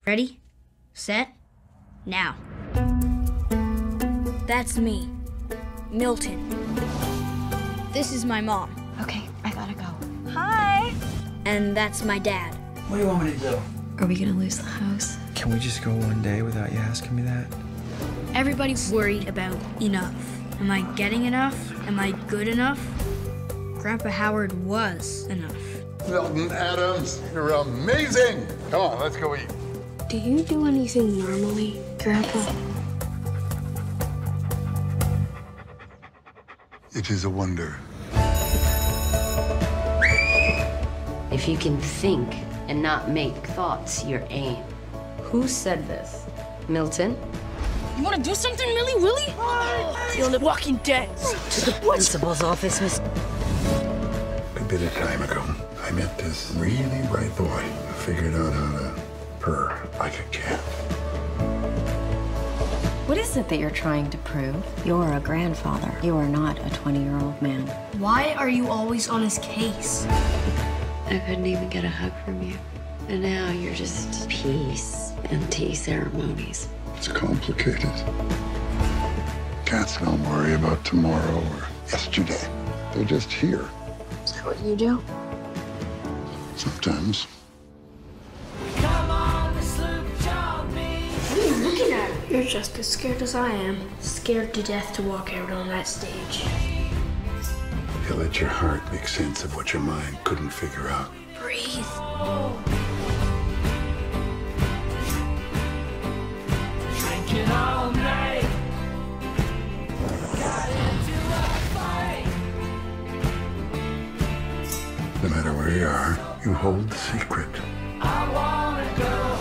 Ready, set, now. That's me, Milton. This is my mom. Okay, I gotta go. Hi. And that's my dad. What do you want me to do? Are we gonna lose the house? Can we just go one day without you asking me that? Everybody's worried about enough. Am I getting enough? Am I good enough? Grandpa Howard was enough. Milton Adams, you're amazing. Come on, let's go eat. Do you do anything normally, Grandpa? It is a wonder. If you can think and not make thoughts your aim. Who said this? Milton? You want to do something, Millie Willie? You're the Walking Dead. To the principal's office, Miss. A bit of time ago, I met this really bright boy who figured out how to purr like a cat. What is it that you're trying to prove? You're a grandfather. You are not a 20-year-old man. Why are you always on his case? I couldn't even get a hug from you. And now you're just peace and tea ceremonies. It's complicated. Cats don't worry about tomorrow or yesterday. They're just here. Is that what you do? Sometimes. What are you looking at? You're just as scared as I am. Scared to death to walk out on that stage. You let your heart make sense of what your mind couldn't figure out. Breathe. Drinking all night. Got into a fight. No matter where you are, you hold the secret. I wanna go.